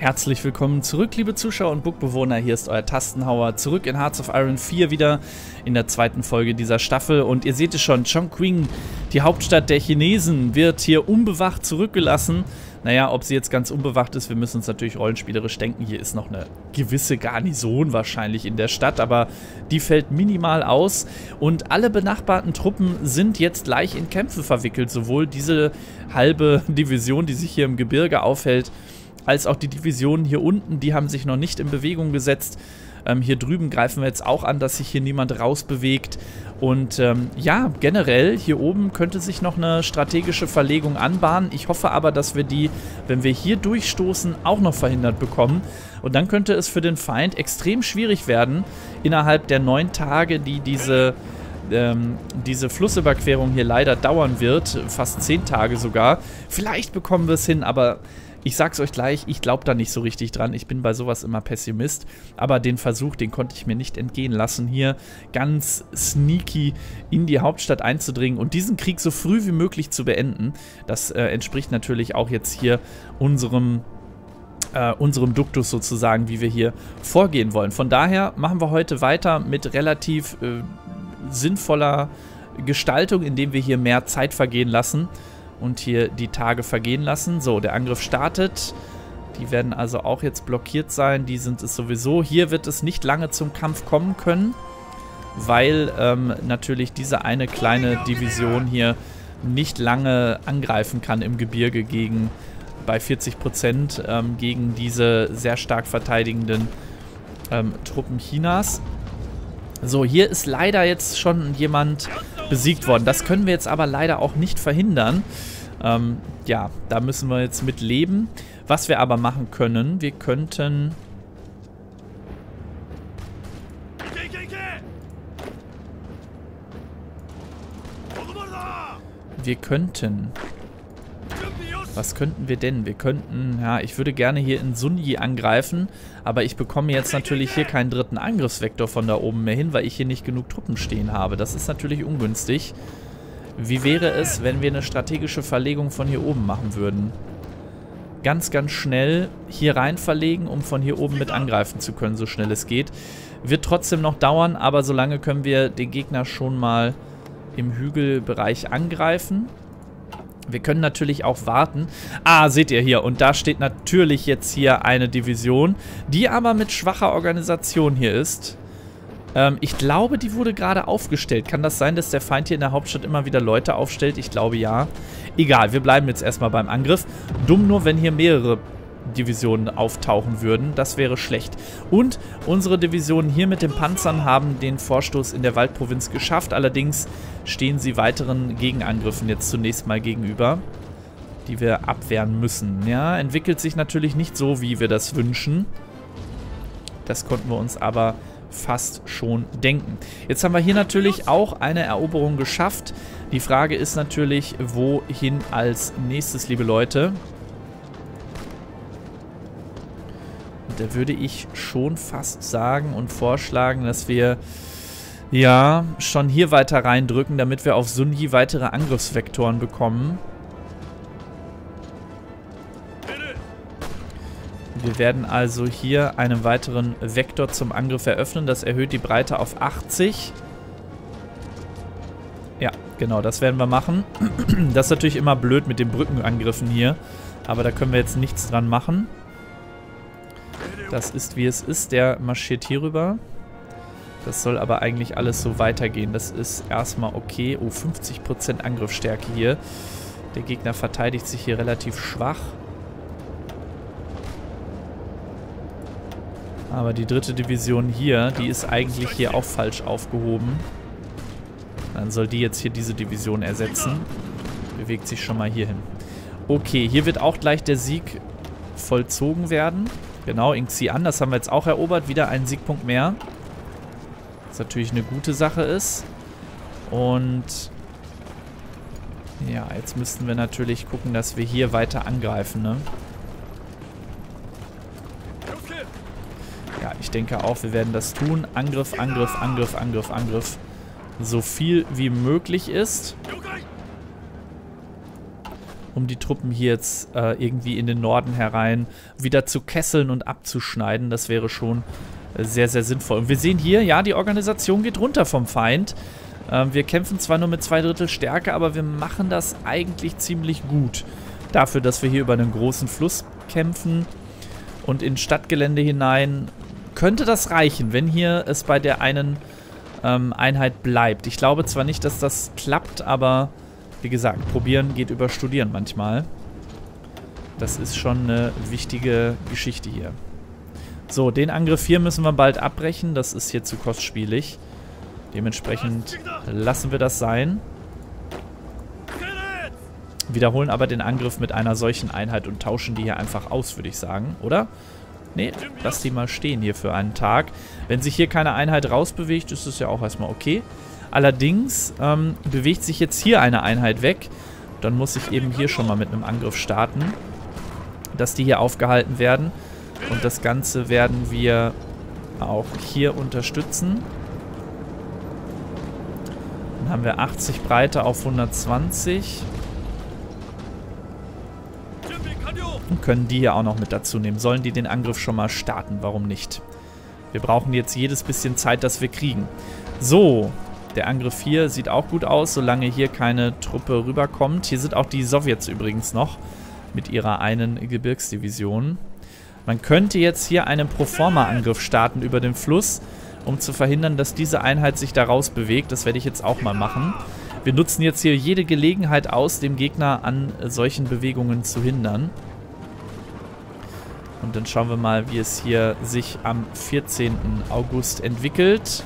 Herzlich willkommen zurück, liebe Zuschauer und Burgbewohner. Hier ist euer Tastenhauer zurück in Hearts of Iron 4 wieder in der zweiten Folge dieser Staffel. Und ihr seht es schon, Chongqing, die Hauptstadt der Chinesen, wird hier unbewacht zurückgelassen. Naja, ob sie jetzt ganz unbewacht ist, wir müssen uns natürlich rollenspielerisch denken. Hier ist noch eine gewisse Garnison wahrscheinlich in der Stadt, aber die fällt minimal aus. Und alle benachbarten Truppen sind jetzt gleich in Kämpfe verwickelt. Sowohl diese halbe Division, die sich hier im Gebirge aufhält, als auch die Divisionen hier unten, die haben sich noch nicht in Bewegung gesetzt. Hier drüben greifen wir jetzt auch an, dass sich hier niemand rausbewegt. Und ja, generell hier oben könnte sich noch eine strategische Verlegung anbahnen. Ich hoffe aber, dass wir die, wenn wir hier durchstoßen, auch noch verhindert bekommen. Und dann könnte es für den Feind extrem schwierig werden, innerhalb der 9 Tage, die diese Flussüberquerung hier leider dauern wird, fast 10 Tage sogar. Vielleicht bekommen wir es hin, aber ich sag's euch gleich, ich glaube da nicht so richtig dran. Ich bin bei sowas immer Pessimist. Aber den Versuch, den konnte ich mir nicht entgehen lassen, hier ganz sneaky in die Hauptstadt einzudringen und diesen Krieg so früh wie möglich zu beenden. Das entspricht natürlich auch jetzt hier unserem Duktus sozusagen, wie wir hier vorgehen wollen. Von daher machen wir heute weiter mit relativ sinnvoller Gestaltung, indem wir hier mehr Zeit vergehen lassen. Und hier die Tage vergehen lassen. So, der Angriff startet. Die werden also auch jetzt blockiert sein. Die sind es sowieso. Hier wird es nicht lange zum Kampf kommen können, weil natürlich diese eine kleine Division hier nicht lange angreifen kann im Gebirge bei 40% gegen diese sehr stark verteidigenden Truppen Chinas. So, hier ist leider jetzt schon jemand besiegt worden. Das können wir jetzt aber leider auch nicht verhindern. Ja, da müssen wir jetzt mit leben. Was wir aber machen können, wir könnten... Was könnten wir denn? Wir könnten, ja, ich würde gerne hier in Sunyi angreifen, aber ich bekomme jetzt natürlich hier keinen dritten Angriffsvektor von da oben mehr hin, weil ich hier nicht genug Truppen stehen habe. Das ist natürlich ungünstig. Wie wäre es, wenn wir eine strategische Verlegung von hier oben machen würden? Ganz, ganz schnell hier rein verlegen, um von hier oben mit angreifen zu können, so schnell es geht. Wird trotzdem noch dauern, aber solange können wir den Gegner schon mal im Hügelbereich angreifen. Wir können natürlich auch warten. Ah, seht ihr hier. Und da steht natürlich jetzt hier eine Division, die aber mit schwacher Organisation hier ist. Ich glaube, die wurde gerade aufgestellt. Kann das sein, dass der Feind hier in der Hauptstadt immer wieder Leute aufstellt? Ich glaube, ja. Egal, wir bleiben jetzt erstmal beim Angriff. Dumm nur, wenn hier mehrere Divisionen auftauchen würden. Das wäre schlecht. Und unsere Divisionen hier mit den Panzern haben den Vorstoß in der Waldprovinz geschafft. Allerdings stehen sie weiteren Gegenangriffen jetzt zunächst mal gegenüber, die wir abwehren müssen. Ja, entwickelt sich natürlich nicht so, wie wir das wünschen. Das konnten wir uns aber fast schon denken. Jetzt haben wir hier natürlich auch eine Eroberung geschafft. Die Frage ist natürlich, wohin als nächstes, liebe Leute? Und da würde ich schon fast sagen und vorschlagen, dass wir ja schon hier weiter reindrücken, damit wir auf Sunyi weitere Angriffsvektoren bekommen. Wir werden also hier einen weiteren Vektor zum Angriff eröffnen. Das erhöht die Breite auf 80. Ja, genau, das werden wir machen. Das ist natürlich immer blöd mit den Brückenangriffen hier. Aber da können wir jetzt nichts dran machen. Das ist, wie es ist. Der marschiert hier rüber. Das soll aber eigentlich alles so weitergehen. Das ist erstmal okay. Oh, 50% Angriffsstärke hier. Der Gegner verteidigt sich hier relativ schwach. Aber die dritte Division hier, die ist eigentlich hier auch falsch aufgehoben. Dann soll die jetzt hier diese Division ersetzen. Bewegt sich schon mal hier hin. Okay, hier wird auch gleich der Sieg vollzogen werden. Genau, in Xi'an, das haben wir jetzt auch erobert. Wieder einen Siegpunkt mehr. Was natürlich eine gute Sache ist. Und ja, jetzt müssten wir natürlich gucken, dass wir hier weiter angreifen, ne? Ja, ich denke auch, wir werden das tun. Angriff, Angriff, Angriff, Angriff, Angriff. So viel wie möglich ist. um die Truppen hier jetzt irgendwie in den Norden herein wieder zu kesseln und abzuschneiden. Das wäre schon sehr, sehr sinnvoll. Und wir sehen hier, ja, die Organisation geht runter vom Feind. Wir kämpfen zwar nur mit 2/3 Stärke, aber wir machen das eigentlich ziemlich gut. Dafür, dass wir hier über einen großen Fluss kämpfen und in Stadtgelände hinein, könnte das reichen, wenn hier es bei der einen Einheit bleibt. Ich glaube zwar nicht, dass das klappt, aber wie gesagt, probieren geht über studieren manchmal. Das ist schon eine wichtige Geschichte hier. So, den Angriff hier müssen wir bald abbrechen. Das ist hier zu kostspielig. Dementsprechend lassen wir das sein. Wiederholen aber den Angriff mit einer solchen Einheit und tauschen die hier einfach aus, würde ich sagen, oder? Nee, lass die mal stehen hier für einen Tag. Wenn sich hier keine Einheit rausbewegt, ist es ja auch erstmal okay. Allerdings bewegt sich jetzt hier eine Einheit weg. Dann muss ich eben hier schon mal mit einem Angriff starten, dass die hier aufgehalten werden. Und das Ganze werden wir auch hier unterstützen. Dann haben wir 80 Breite auf 120. Und können die hier auch noch mit dazu nehmen. Sollen die den Angriff schon mal starten? Warum nicht? Wir brauchen jetzt jedes bisschen Zeit, das wir kriegen. So, der Angriff hier sieht auch gut aus, solange hier keine Truppe rüberkommt. Hier sind auch die Sowjets übrigens noch mit ihrer einen Gebirgsdivision. Man könnte jetzt hier einen Proforma-Angriff starten über den Fluss, um zu verhindern, dass diese Einheit sich da raus bewegt. Das werde ich jetzt auch mal machen. Wir nutzen jetzt hier jede Gelegenheit aus, dem Gegner an solchen Bewegungen zu hindern. Und dann schauen wir mal, wie es hier sich am 14. August entwickelt.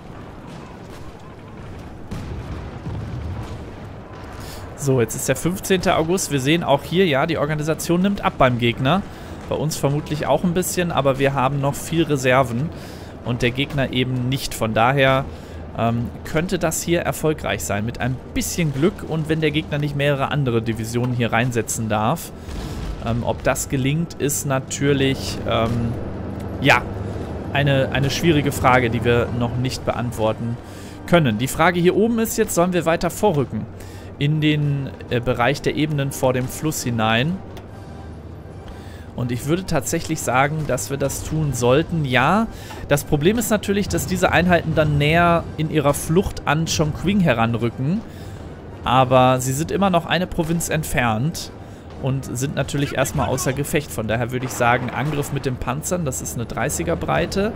So, jetzt ist der 15. August. Wir sehen auch hier, ja, die Organisation nimmt ab beim Gegner. Bei uns vermutlich auch ein bisschen, aber wir haben noch viel Reserven. Und der Gegner eben nicht. Von daher könnte das hier erfolgreich sein. Mit ein bisschen Glück und wenn der Gegner nicht mehrere andere Divisionen hier reinsetzen darf. Ob das gelingt, ist natürlich, ja, eine schwierige Frage, die wir noch nicht beantworten können. Die Frage hier oben ist jetzt, sollen wir weiter vorrücken in den Bereich der Ebenen vor dem Fluss hinein? Und ich würde tatsächlich sagen, dass wir das tun sollten. Ja, das Problem ist natürlich, dass diese Einheiten dann näher in ihrer Flucht an Chongqing heranrücken. Aber sie sind immer noch eine Provinz entfernt. Und sind natürlich erstmal außer Gefecht. Von daher würde ich sagen, Angriff mit den Panzern, das ist eine 30er Breite.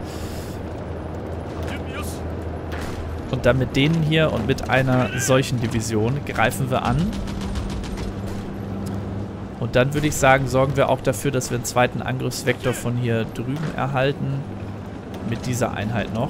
Und dann mit denen hier und mit einer solchen Division greifen wir an. Und dann würde ich sagen, sorgen wir auch dafür, dass wir einen zweiten Angriffsvektor von hier drüben erhalten. Mit dieser Einheit noch.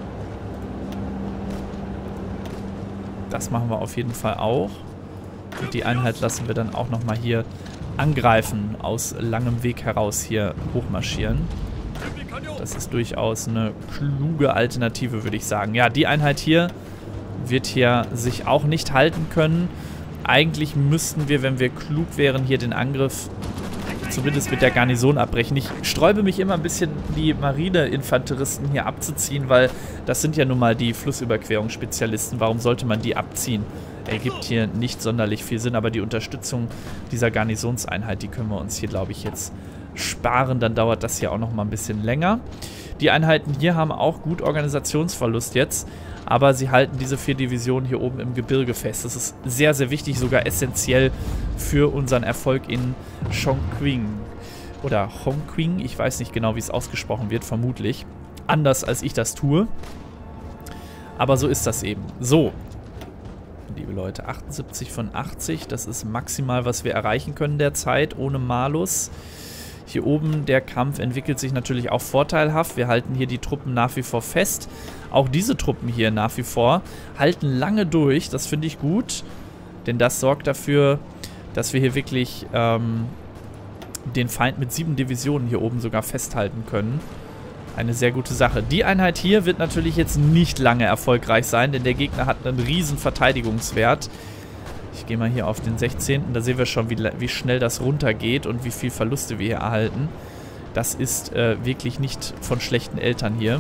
Das machen wir auf jeden Fall auch. Und die Einheit lassen wir dann auch nochmal hier angreifen, aus langem Weg heraus hier hochmarschieren. Das ist durchaus eine kluge Alternative, würde ich sagen. Ja, die Einheit hier wird hier sich auch nicht halten können. Eigentlich müssten wir, wenn wir klug wären, hier den Angriff zumindest mit der Garnison abbrechen. Ich sträube mich immer ein bisschen, die Marineinfanteristen hier abzuziehen, weil das sind ja nun mal die Flussüberquerungsspezialisten. Warum sollte man die abziehen? Ergibt hier nicht sonderlich viel Sinn, aber die Unterstützung dieser Garnisonseinheit, die können wir uns hier, glaube ich, jetzt sparen. Dann dauert das hier auch noch mal ein bisschen länger. Die Einheiten hier haben auch gut Organisationsverlust jetzt, aber sie halten diese 4 Divisionen hier oben im Gebirge fest. Das ist sehr, sehr wichtig, sogar essentiell für unseren Erfolg in Chongqing. Oder Chongqing, ich weiß nicht genau, wie es ausgesprochen wird, vermutlich. Anders, als ich das tue. Aber so ist das eben. So. Liebe Leute, 78 von 80, das ist maximal, was wir erreichen können derzeit, ohne Malus. Hier oben, der Kampf entwickelt sich natürlich auch vorteilhaft. Wir halten hier die Truppen nach wie vor fest. Auch diese Truppen hier nach wie vor halten lange durch, das finde ich gut. Denn das sorgt dafür, dass wir hier wirklich den Feind mit 7 Divisionen hier oben sogar festhalten können. Eine sehr gute Sache. Die Einheit hier wird natürlich jetzt nicht lange erfolgreich sein, denn der Gegner hat einen riesen Verteidigungswert. Ich gehe mal hier auf den 16. Da sehen wir schon, wie schnell das runtergeht und wie viel Verluste wir hier erhalten. Das ist wirklich nicht von schlechten Eltern hier.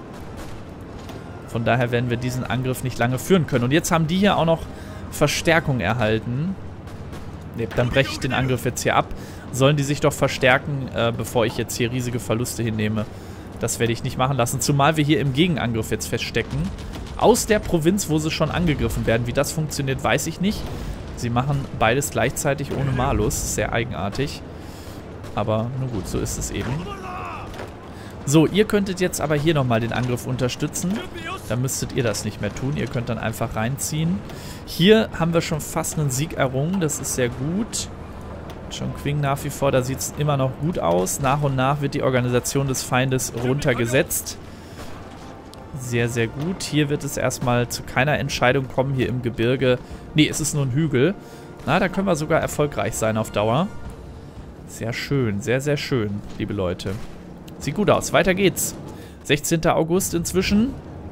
Von daher werden wir diesen Angriff nicht lange führen können. Und jetzt haben die hier auch noch Verstärkung erhalten. Ne, dann breche ich den Angriff jetzt hier ab. Sollen die sich doch verstärken, bevor ich jetzt hier riesige Verluste hinnehme. Das werde ich nicht machen lassen. Zumal wir hier im Gegenangriff jetzt feststecken. Aus der Provinz, wo sie schon angegriffen werden. Wie das funktioniert, weiß ich nicht. Sie machen beides gleichzeitig ohne Malus. Sehr eigenartig. Aber nun gut, so ist es eben. So, ihr könntet jetzt aber hier nochmal den Angriff unterstützen. Dann müsstet ihr das nicht mehr tun. Ihr könnt dann einfach reinziehen. Hier haben wir schon fast einen Sieg errungen. Das ist sehr gut. Chongqing nach wie vor, da sieht es immer noch gut aus. Nach und nach wird die Organisation des Feindes runtergesetzt. Sehr, sehr gut. Hier wird es erstmal zu keiner Entscheidung kommen. Hier im Gebirge. Nee, es ist nur ein Hügel. Na, da können wir sogar erfolgreich sein auf Dauer. Sehr schön, sehr, sehr schön, liebe Leute. Sieht gut aus. Weiter geht's. 16. August inzwischen.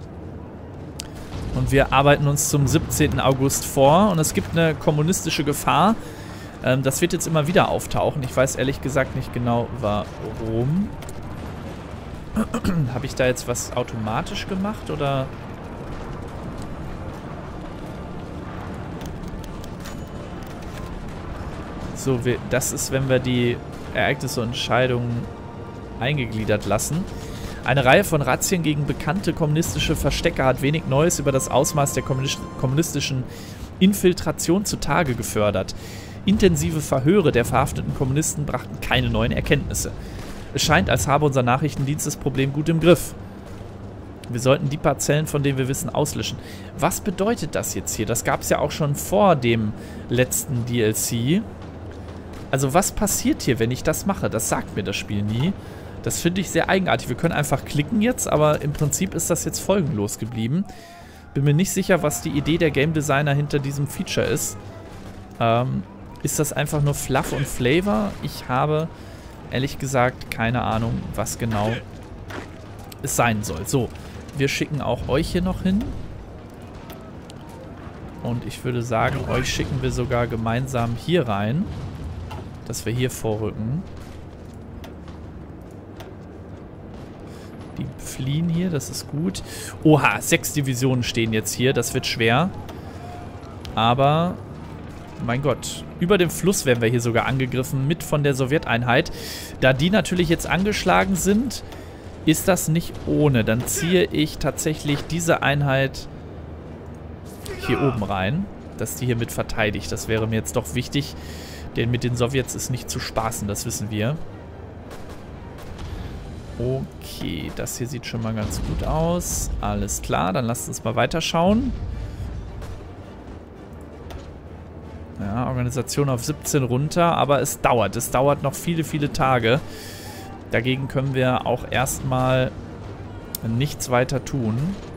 Und wir arbeiten uns zum 17. August vor. Und es gibt eine kommunistische Gefahr. Das wird jetzt immer wieder auftauchen. Ich weiß ehrlich gesagt nicht genau, warum. Habe ich da jetzt was automatisch gemacht, oder? So, das ist, wenn wir die Ereignisse und Entscheidungen eingegliedert lassen. Eine Reihe von Razzien gegen bekannte kommunistische Verstecke hat wenig Neues über das Ausmaß der kommunistischen Infiltration zutage gefördert. Intensive Verhöre der verhafteten Kommunisten brachten keine neuen Erkenntnisse. Es scheint, als habe unser Nachrichtendienst das Problem gut im Griff. Wir sollten die Parzellen, von denen wir wissen, auslöschen. Was bedeutet das jetzt hier? Das gab es ja auch schon vor dem letzten DLC. Also was passiert hier, wenn ich das mache? Das sagt mir das Spiel nie. Das finde ich sehr eigenartig. Wir können einfach klicken jetzt, aber im Prinzip ist das jetzt folgenlos geblieben. Bin mir nicht sicher, was die Idee der Game Designer hinter diesem Feature ist. Ist das einfach nur Fluff und Flavor? Ich habe ehrlich gesagt keine Ahnung, was genau es sein soll. So, wir schicken auch euch hier noch hin. Und ich würde sagen, euch schicken wir sogar gemeinsam hier rein, dass wir hier vorrücken. Die fliehen hier, das ist gut. Oha, 6 Divisionen stehen jetzt hier, das wird schwer. Aber, mein Gott, über dem Fluss werden wir hier sogar angegriffen, mit von der Sowjeteinheit. Da die natürlich jetzt angeschlagen sind, ist das nicht ohne. Dann ziehe ich tatsächlich diese Einheit hier oben rein, dass die hier mit verteidigt. Das wäre mir jetzt doch wichtig, denn mit den Sowjets ist nicht zu spaßen, das wissen wir. Okay, das hier sieht schon mal ganz gut aus. Alles klar, dann lasst uns mal weiterschauen. Ja, Organisation auf 17 runter, aber es dauert noch viele, viele Tage. Dagegen können wir auch erstmal nichts weiter tun.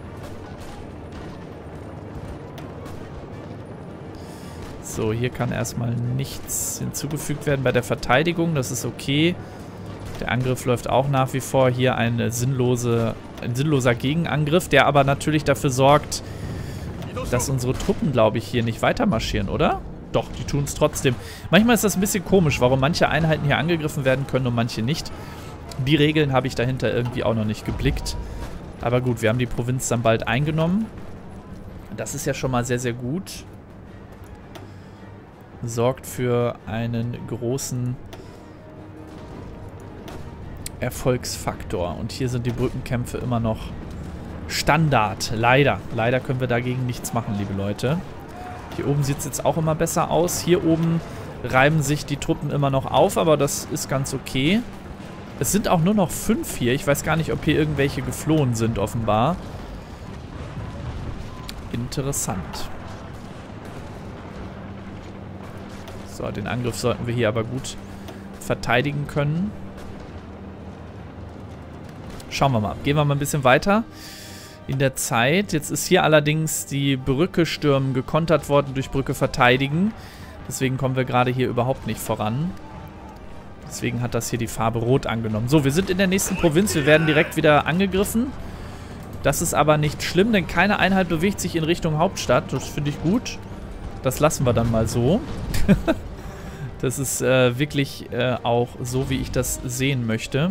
So, hier kann erstmal nichts hinzugefügt werden bei der Verteidigung, das ist okay. Der Angriff läuft auch nach wie vor. Hier ein sinnloser Gegenangriff, der aber natürlich dafür sorgt, dass unsere Truppen, glaube ich, hier nicht weiter marschieren, oder? Doch, die tun es trotzdem. Manchmal ist das ein bisschen komisch, warum manche Einheiten hier angegriffen werden können und manche nicht. Die Regeln habe ich dahinter irgendwie auch noch nicht geblickt. Aber gut, wir haben die Provinz dann bald eingenommen. Das ist ja schon mal sehr, sehr gut. Sorgt für einen großen Erfolgsfaktor. Und hier sind die Brückenkämpfe immer noch Standard. Leider. Leider können wir dagegen nichts machen, liebe Leute. Hier oben sieht es jetzt auch immer besser aus. Hier oben reiben sich die Truppen immer noch auf, aber das ist ganz okay. Es sind auch nur noch 5 hier. Ich weiß gar nicht, ob hier irgendwelche geflohen sind, offenbar. Interessant. So, den Angriff sollten wir hier aber gut verteidigen können. Schauen wir mal. Gehen wir mal ein bisschen weiter in der Zeit. Jetzt ist hier allerdings die Brücke stürmen gekontert worden durch Brücke verteidigen. Deswegen kommen wir gerade hier überhaupt nicht voran. Deswegen hat das hier die Farbe Rot angenommen. So, wir sind in der nächsten Provinz. Wir werden direkt wieder angegriffen. Das ist aber nicht schlimm, denn keine Einheit bewegt sich in Richtung Hauptstadt. Das finde ich gut. Das lassen wir dann mal so. Das ist wirklich auch so, wie ich das sehen möchte.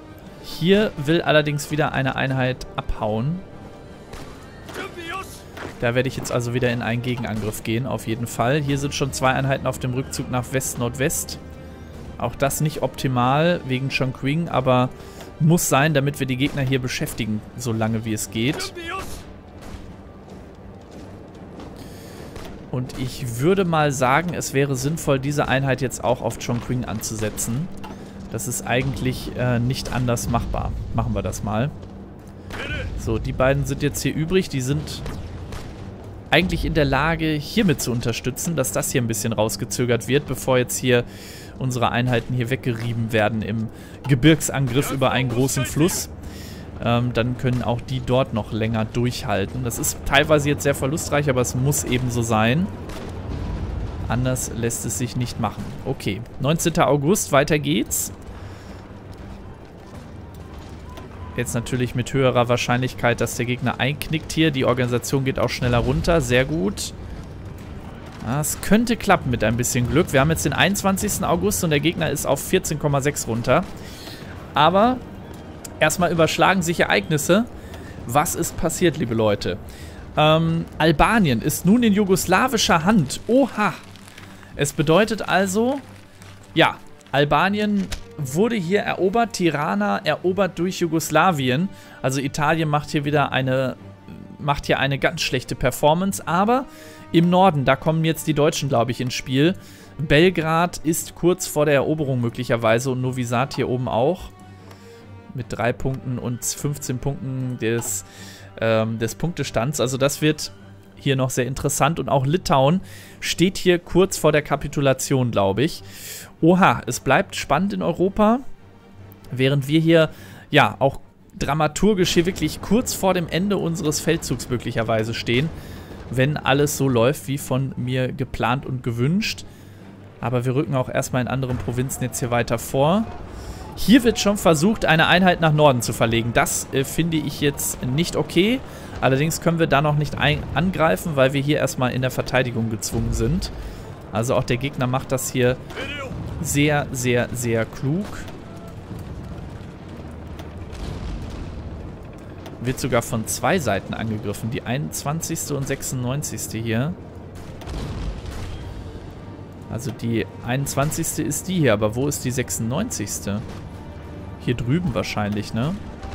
Hier will allerdings wieder eine Einheit abhauen. Da werde ich jetzt also wieder in einen Gegenangriff gehen, auf jeden Fall. Hier sind schon 2 Einheiten auf dem Rückzug nach West-Nordwest. Auch das nicht optimal wegen Chongqing, aber muss sein, damit wir die Gegner hier beschäftigen, so lange wie es geht. Und ich würde mal sagen, es wäre sinnvoll, diese Einheit jetzt auch auf Chongqing anzusetzen. Das ist eigentlich nicht anders machbar. Machen wir das mal. So, die beiden sind jetzt hier übrig. Die sind eigentlich in der Lage, hiermit zu unterstützen, dass das hier ein bisschen rausgezögert wird, bevor jetzt hier unsere Einheiten hier weggerieben werden im Gebirgsangriff über einen großen Fluss. Dann können auch die dort noch länger durchhalten. Das ist teilweise jetzt sehr verlustreich, aber es muss eben so sein. Anders lässt es sich nicht machen. Okay, 19. August, weiter geht's. Jetzt natürlich mit höherer Wahrscheinlichkeit, dass der Gegner einknickt hier. Die Organisation geht auch schneller runter. Sehr gut. Es könnte klappen mit ein bisschen Glück. Wir haben jetzt den 21. August und der Gegner ist auf 14,6 runter. Aber erstmal überschlagen sich Ereignisse. Was ist passiert, liebe Leute? Albanien ist nun in jugoslawischer Hand. Oha! Es bedeutet also, ja, Albanien wurde hier erobert, Tirana erobert durch Jugoslawien. Also Italien macht hier wieder eine ganz schlechte Performance, aber im Norden, da kommen jetzt die Deutschen, glaube ich, ins Spiel. Belgrad ist kurz vor der Eroberung möglicherweise und Novi Sad hier oben auch. Mit 3 Punkten und 15 Punkten des Punktestands. Also das wird hier noch sehr interessant. Und auch Litauen steht hier kurz vor der Kapitulation, glaube ich. Oha, es bleibt spannend in Europa. Während wir hier, ja, auch dramaturgisch hier wirklich kurz vor dem Ende unseres Feldzugs möglicherweise stehen. Wenn alles so läuft, wie von mir geplant und gewünscht. Aber wir rücken auch erstmal in anderen Provinzen jetzt hier weiter vor. Hier wird schon versucht, eine Einheit nach Norden zu verlegen. Das finde ich jetzt nicht okay. Allerdings können wir da noch nicht angreifen, weil wir hier erstmal in der Verteidigung gezwungen sind. Also auch der Gegner macht das hier sehr, sehr, sehr klug. Wird sogar von 2 Seiten angegriffen. Die 21. und 96. hier. Also die 21. ist die hier, aber wo ist die 96.? Hier drüben wahrscheinlich, ne?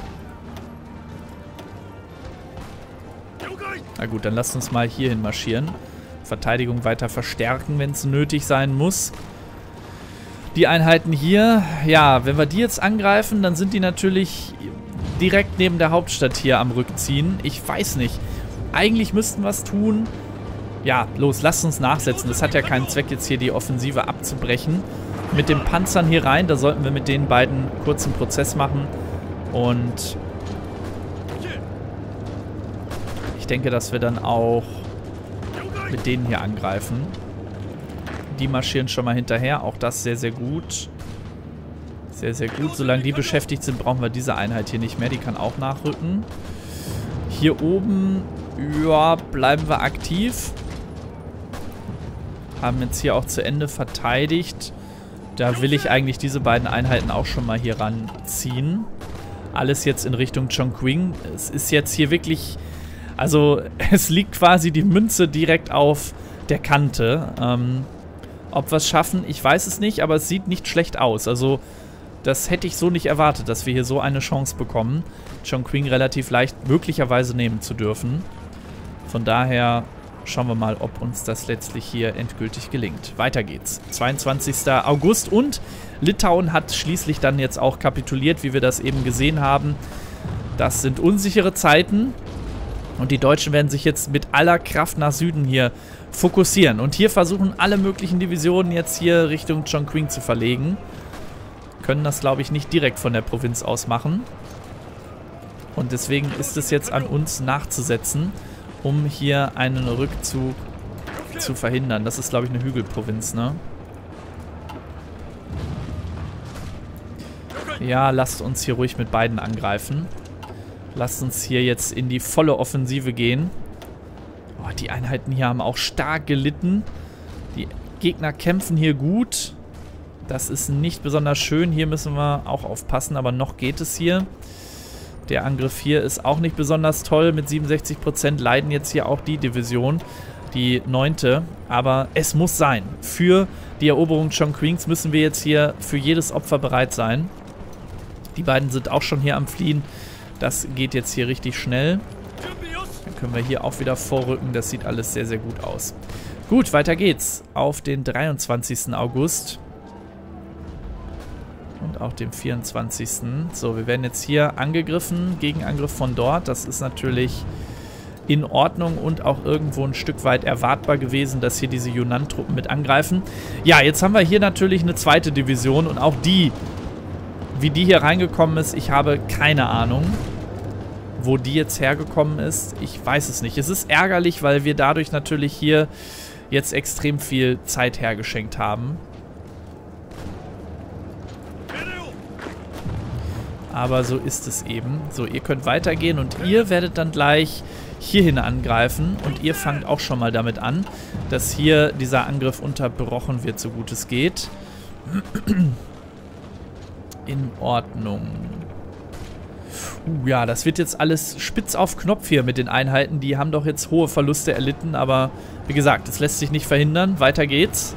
Na gut, dann lasst uns mal hierhin marschieren. Verteidigung weiter verstärken, wenn es nötig sein muss. Die Einheiten hier, ja, wenn wir die jetzt angreifen, dann sind die natürlich direkt neben der Hauptstadt hier am Rückziehen. Ich weiß nicht. Eigentlich müssten wir es tun. Ja, los, lasst uns nachsetzen. Das hat ja keinen Zweck, jetzt hier die Offensive abzubrechen. Mit den Panzern hier rein, da sollten wir mit den beiden kurzen Prozess machen. Und ich denke, dass wir dann auch mit denen hier angreifen. Die marschieren schon mal hinterher. Auch das sehr, sehr gut. Sehr, sehr gut. Solange die beschäftigt sind, brauchen wir diese Einheit hier nicht mehr. Die kann auch nachrücken. Hier oben, ja, bleiben wir aktiv. Haben jetzt hier auch zu Ende verteidigt. Da will ich eigentlich diese beiden Einheiten auch schon mal hier ranziehen. Alles jetzt in Richtung Chongqing. Es ist jetzt hier wirklich... Also, es liegt quasi die Münze direkt auf der Kante. Ob wir es schaffen, ich weiß es nicht, aber es sieht nicht schlecht aus. Also, das hätte ich so nicht erwartet, dass wir hier so eine Chance bekommen, Chongqing relativ leicht möglicherweise nehmen zu dürfen. Von daher schauen wir mal, ob uns das letztlich hier endgültig gelingt. Weiter geht's. 22. August und Litauen hat schließlich dann jetzt auch kapituliert, wie wir das eben gesehen haben. Das sind unsichere Zeiten. Und die Deutschen werden sich jetzt mit aller Kraft nach Süden hier fokussieren. Und hier versuchen alle möglichen Divisionen jetzt hier Richtung Chongqing zu verlegen. Können das, glaube ich, nicht direkt von der Provinz aus machen. Und deswegen ist es jetzt an uns nachzusetzen, um hier einen Rückzug zu verhindern. Das ist, glaube ich, eine Hügelprovinz, ne? Ja, lasst uns hier ruhig mit beiden angreifen. Lasst uns hier jetzt in die volle Offensive gehen. Oh, die Einheiten hier haben auch stark gelitten. Die Gegner kämpfen hier gut. Das ist nicht besonders schön. Hier müssen wir auch aufpassen, aber noch geht es hier. Der Angriff hier ist auch nicht besonders toll. Mit 67% leiden jetzt hier auch die Division, die 9. Aber es muss sein. Für die Eroberung Chongqings müssen wir jetzt hier für jedes Opfer bereit sein. Die beiden sind auch schon hier am Fliehen. Das geht jetzt hier richtig schnell. Dann können wir hier auch wieder vorrücken. Das sieht alles sehr, sehr gut aus. Gut, weiter geht's. Auf den 23. August. Und auch dem 24. So, wir werden jetzt hier angegriffen. Gegenangriff von dort. Das ist natürlich in Ordnung und auch irgendwo ein Stück weit erwartbar gewesen, dass hier diese Yunnan-Truppen mit angreifen. Ja, jetzt haben wir hier natürlich eine zweite Division und auch die, wie die hier reingekommen ist, ich habe keine Ahnung, wo die jetzt hergekommen ist. Ich weiß es nicht. Es ist ärgerlich, weil wir dadurch natürlich hier jetzt extrem viel Zeit hergeschenkt haben. Aber so ist es eben. So, ihr könnt weitergehen und ihr werdet dann gleich hierhin angreifen. Und ihr fangt auch schon mal damit an, dass hier dieser Angriff unterbrochen wird, so gut es geht. In Ordnung. Ja, das wird jetzt alles spitz auf Knopf hier mit den Einheiten. Die haben doch jetzt hohe Verluste erlitten, aber wie gesagt, das lässt sich nicht verhindern. Weiter geht's.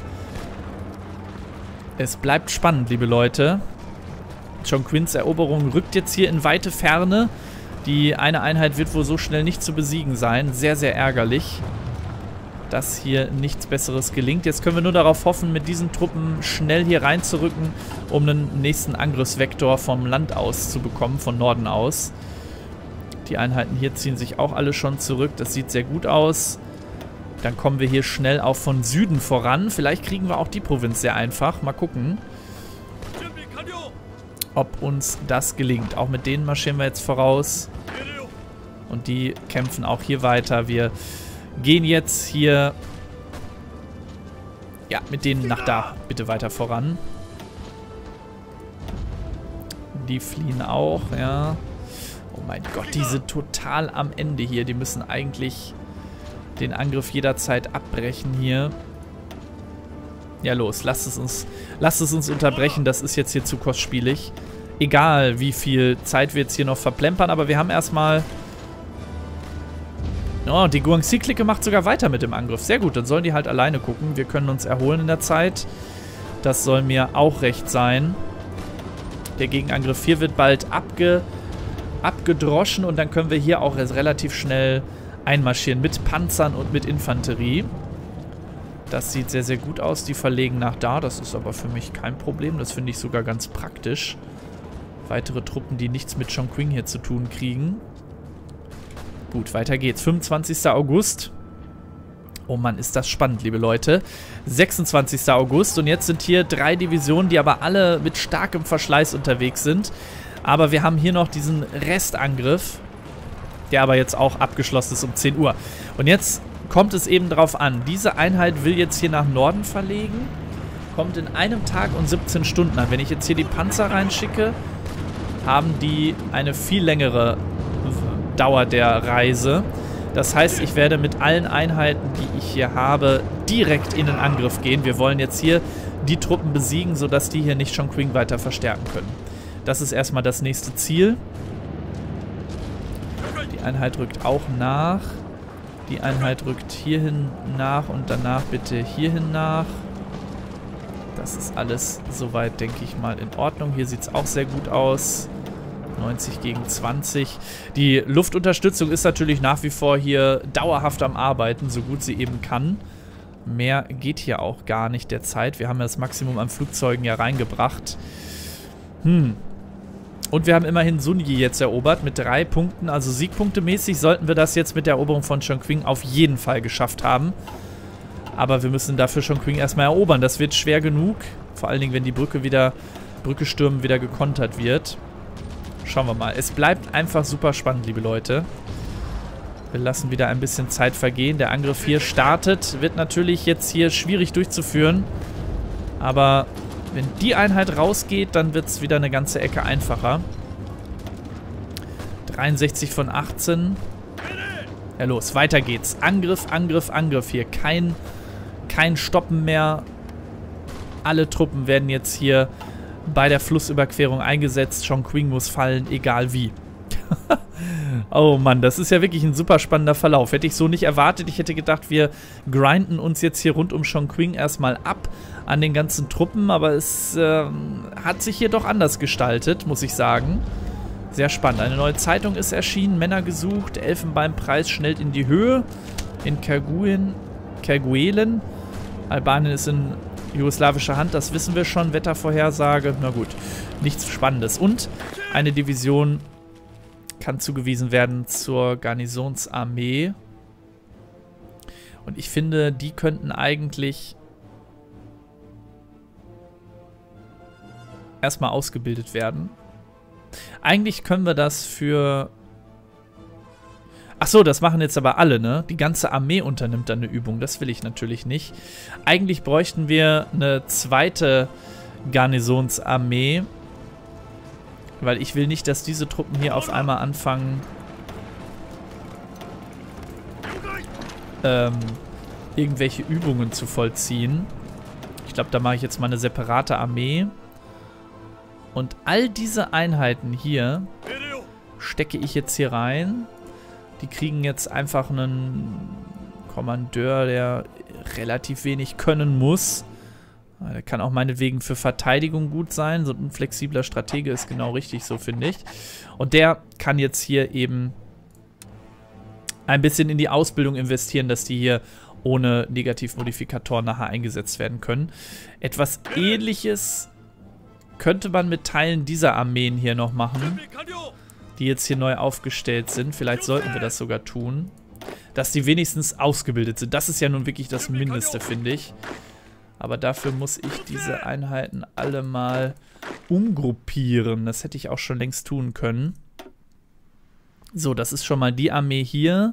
Es bleibt spannend, liebe Leute. Chongqings Eroberung rückt jetzt hier in weite Ferne. Die eine Einheit wird wohl so schnell nicht zu besiegen sein. Sehr, sehr ärgerlich, dass hier nichts Besseres gelingt. Jetzt können wir nur darauf hoffen, mit diesen Truppen schnell hier reinzurücken, um einen nächsten Angriffsvektor vom Land aus zu bekommen, von Norden aus. Die Einheiten hier ziehen sich auch alle schon zurück. Das sieht sehr gut aus. Dann kommen wir hier schnell auch von Süden voran. Vielleicht kriegen wir auch die Provinz sehr einfach. Mal gucken, ob uns das gelingt. Auch mit denen marschieren wir jetzt voraus. Und die kämpfen auch hier weiter. Wir gehen jetzt hier, ja, mit denen nach da bitte weiter voran. Die fliehen auch, ja. Oh mein Gott, die sind total am Ende hier. Die müssen eigentlich den Angriff jederzeit abbrechen hier. Ja, los, lasst es uns unterbrechen. Das ist jetzt hier zu kostspielig. Egal, wie viel Zeit wir jetzt hier noch verplempern, aber wir haben erstmal... Oh, die Guangxi-Clique macht sogar weiter mit dem Angriff. Sehr gut, dann sollen die halt alleine gucken. Wir können uns erholen in der Zeit. Das soll mir auch recht sein. Der Gegenangriff hier wird bald abgedroschen und dann können wir hier auch relativ schnell einmarschieren mit Panzern und mit Infanterie. Das sieht sehr, sehr gut aus. Die verlegen nach da. Das ist aber für mich kein Problem. Das finde ich sogar ganz praktisch. Weitere Truppen, die nichts mit Chongqing hier zu tun kriegen. Gut, weiter geht's. 25. August. Oh Mann, ist das spannend, liebe Leute. 26. August. Und jetzt sind hier 3 Divisionen, die aber alle mit starkem Verschleiß unterwegs sind. Aber wir haben hier noch diesen Restangriff, der aber jetzt auch abgeschlossen ist um 10 Uhr. Und jetzt kommt es eben drauf an. Diese Einheit will jetzt hier nach Norden verlegen. Kommt in einem Tag und 17 Stunden an. Wenn ich jetzt hier die Panzer reinschicke, haben die eine viel längere Dauer der Reise. Das heißt, ich werde mit allen Einheiten, die ich hier habe, direkt in den Angriff gehen. Wir wollen jetzt hier die Truppen besiegen, sodass die hier nicht Chongqing weiter verstärken können. Das ist erstmal das nächste Ziel. Die Einheit rückt auch nach. Die Einheit rückt hierhin nach und danach bitte hierhin nach. Das ist alles soweit, denke ich mal, in Ordnung. Hier sieht es auch sehr gut aus. 90 gegen 20. Die Luftunterstützung ist natürlich nach wie vor hier dauerhaft am Arbeiten, so gut sie eben kann. Mehr geht hier auch gar nicht derzeit. Wir haben ja das Maximum an Flugzeugen ja reingebracht. Und wir haben immerhin Sunyi jetzt erobert mit 3 Punkten. Also siegpunktemäßig sollten wir das jetzt mit der Eroberung von Chongqing auf jeden Fall geschafft haben. Aber wir müssen dafür Chongqing erstmal erobern. Das wird schwer genug. Vor allen Dingen, wenn die Brücke stürmen wieder gekontert wird. Schauen wir mal. Es bleibt einfach super spannend, liebe Leute. Wir lassen wieder ein bisschen Zeit vergehen. Der Angriff hier startet. Wird natürlich jetzt hier schwierig durchzuführen. Aber wenn die Einheit rausgeht, dann wird es wieder eine ganze Ecke einfacher. 63 von 18. Ja, los, weiter geht's. Angriff, Angriff, Angriff hier. Kein Stoppen mehr. Alle Truppen werden jetzt hier bei der Flussüberquerung eingesetzt. Chongqing muss fallen, egal wie. Oh Mann, das ist ja wirklich ein super spannender Verlauf. Hätte ich so nicht erwartet. Ich hätte gedacht, wir grinden uns jetzt hier rund um Chongqing erstmal ab an den ganzen Truppen. Aber es hat sich hier doch anders gestaltet, muss ich sagen. Sehr spannend. Eine neue Zeitung ist erschienen. Männer gesucht. Elfenbeinpreis schnellt in die Höhe. In Kerguelen. Albanien ist in jugoslawischer Hand. Das wissen wir schon. Wettervorhersage. Na gut. Nichts Spannendes. Und eine Division kann zugewiesen werden zur Garnisonsarmee. Und ich finde, die könnten eigentlich erstmal ausgebildet werden. Eigentlich können wir das für... Achso, das machen jetzt aber alle, ne? Die ganze Armee unternimmt dann eine Übung. Das will ich natürlich nicht. Eigentlich bräuchten wir eine zweite Garnisonsarmee. Weil ich will nicht, dass diese Truppen hier auf einmal anfangen, irgendwelche Übungen zu vollziehen. Ich glaube, da mache ich jetzt mal eine separate Armee. Und all diese Einheiten hier stecke ich jetzt hier rein. Die kriegen jetzt einfach einen Kommandeur, der relativ wenig können muss. Der kann auch meinetwegen für Verteidigung gut sein. So ein flexibler Stratege ist genau richtig, so finde ich. Und der kann jetzt hier eben ein bisschen in die Ausbildung investieren, dass die hier ohne Negativmodifikatoren nachher eingesetzt werden können. Etwas Ähnliches könnte man mit Teilen dieser Armeen hier noch machen, die jetzt hier neu aufgestellt sind. Vielleicht sollten wir das sogar tun. Dass die wenigstens ausgebildet sind. Das ist ja nun wirklich das Mindeste, finde ich. Aber dafür muss ich diese Einheiten alle mal umgruppieren. Das hätte ich auch schon längst tun können. So, das ist schon mal die Armee hier.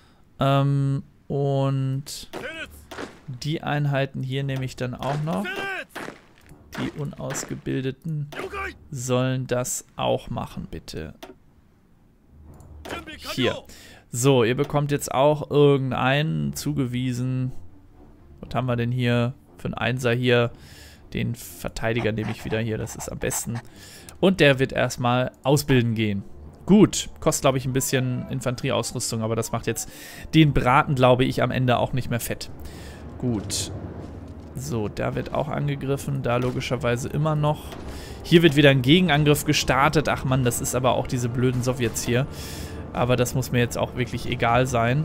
Und die Einheiten hier nehme ich dann auch noch. Die Unausgebildeten sollen das auch machen, bitte. Hier. So, ihr bekommt jetzt auch irgendeinen zugewiesen. Was haben wir denn hier? Für einen Einser hier, den Verteidiger nehme ich wieder hier, das ist am besten. Und der wird erstmal ausbilden gehen. Gut, kostet glaube ich ein bisschen Infanterieausrüstung, aber das macht jetzt den Braten, glaube ich, am Ende auch nicht mehr fett. Gut. So, da wird auch angegriffen, da logischerweise immer noch. Hier wird wieder ein Gegenangriff gestartet. Ach man, das ist aber auch diese blöden Sowjets hier. Aber das muss mir jetzt auch wirklich egal sein.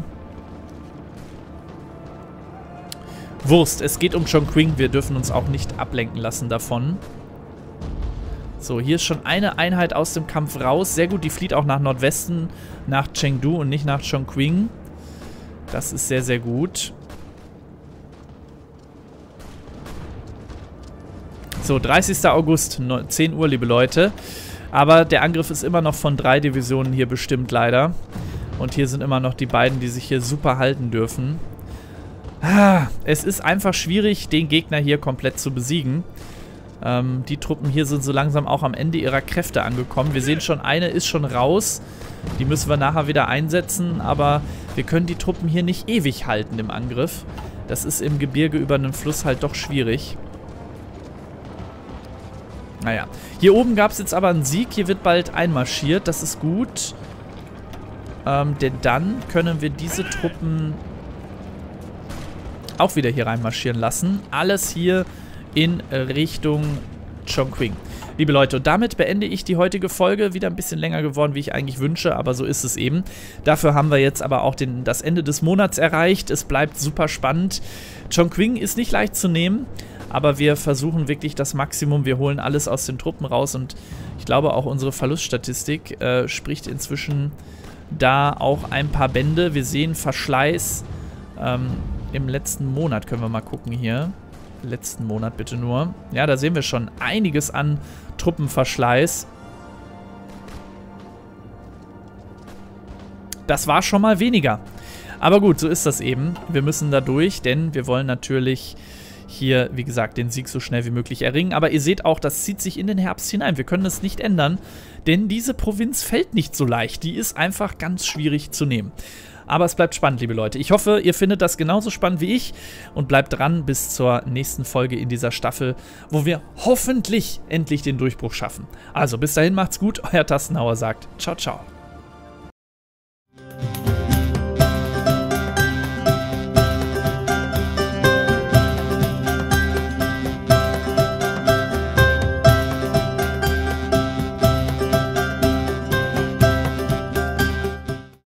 Wurst, es geht um Chongqing, wir dürfen uns auch nicht ablenken lassen davon. So, hier ist schon eine Einheit aus dem Kampf raus. Sehr gut, die flieht auch nach Nordwesten, nach Chengdu und nicht nach Chongqing. Das ist sehr, sehr gut. So, 30. August, 10 Uhr, liebe Leute. Aber der Angriff ist immer noch von 3 Divisionen hier bestimmt, leider. Und hier sind immer noch die beiden, die sich hier super halten dürfen. Es ist einfach schwierig, den Gegner hier komplett zu besiegen. Die Truppen hier sind so langsam auch am Ende ihrer Kräfte angekommen. Wir sehen schon, eine ist schon raus. Die müssen wir nachher wieder einsetzen, aber wir können die Truppen hier nicht ewig halten im Angriff. Das ist im Gebirge über einen Fluss halt doch schwierig. Naja, hier oben gab es jetzt aber einen Sieg. Hier wird bald einmarschiert, das ist gut. Denn dann können wir diese Truppen auch wieder hier reinmarschieren lassen. Alles hier in Richtung Chongqing. Liebe Leute, und damit beende ich die heutige Folge. Wieder ein bisschen länger geworden, wie ich eigentlich wünsche, aber so ist es eben. Dafür haben wir jetzt aber auch das Ende des Monats erreicht. Es bleibt super spannend. Chongqing ist nicht leicht zu nehmen, aber wir versuchen wirklich das Maximum. Wir holen alles aus den Truppen raus und ich glaube auch unsere Verluststatistik spricht inzwischen da auch ein paar Bände. Wir sehen Verschleiß im letzten Monat, können wir mal gucken hier. Letzten Monat bitte nur. Ja, da sehen wir schon einiges an Truppenverschleiß. Das war schon mal weniger. Aber gut, so ist das eben. Wir müssen da durch, denn wir wollen natürlich hier, wie gesagt, den Sieg so schnell wie möglich erringen. Aber ihr seht auch, das zieht sich in den Herbst hinein. Wir können es nicht ändern, denn diese Provinz fällt nicht so leicht. Die ist einfach ganz schwierig zu nehmen. Aber es bleibt spannend, liebe Leute. Ich hoffe, ihr findet das genauso spannend wie ich und bleibt dran bis zur nächsten Folge in dieser Staffel, wo wir hoffentlich endlich den Durchbruch schaffen. Also bis dahin macht's gut, euer Tastenhauer sagt ciao, ciao.